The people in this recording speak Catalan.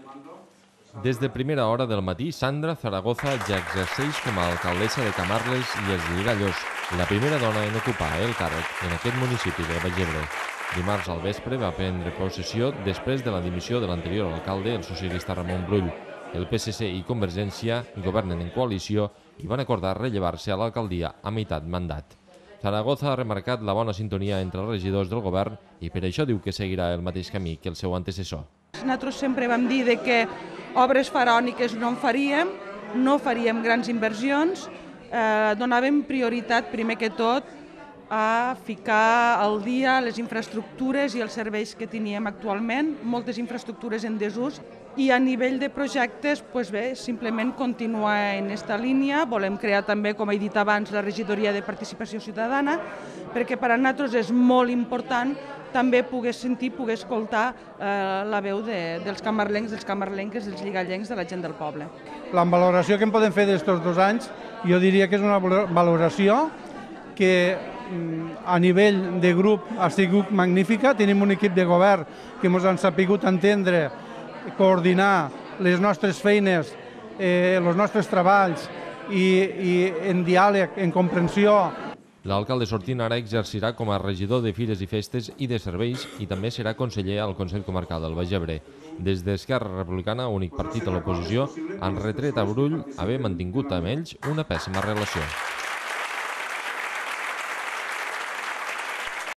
Des de primera hora del matí, Sandra Zaragoza ja exerceix com a alcaldessa de Camarles i els Lligallos, la primera dona en ocupar el càrrec en aquest municipi del Baix Ebre. Dimarts al vespre va prendre possessió després de la dimissió de l'anterior alcalde, el socialista Ramon Brull. El PSC i Convergència governen en coalició i van acordar rellevar-se a l'alcaldia a meitat mandat. Zaragoza ha remarcat la bona sintonia entre els regidors del govern i per això diu que seguirà el mateix camí que el seu antecessor. Nosaltres sempre vam dir que obres faraòniques no en faríem, no faríem grans inversions, donàvem prioritat primer que tot a ficar al dia les infraestructures i els serveis que teníem actualment, moltes infraestructures en desús, i a nivell de projectes, simplement continuar en aquesta línia. Volem crear també, com he dit abans, la regidoria de participació ciutadana, perquè per a nosaltres és molt important també poder sentir, poder escoltar la veu dels camarlencs, dels camarlenques, dels lligallencs, de la gent del poble. La valoració que en podem fer d'aquests 2 anys, jo diria que és una valoració que a nivell de grup ha sigut magnífica. Tenim un equip de govern que ens han sabut entendre, coordinar les nostres feines, els nostres treballs i en diàleg, en comprensió. L'alcalde sortint ara exercirà com a regidor de Fires i Festes i de Serveis i també serà conseller al Consell Comarcal del Baix Ebre. Des d'Esquerra Republicana, únic partit a l'oposició, han retret a Brull haver mantingut amb ells una pèssima relació.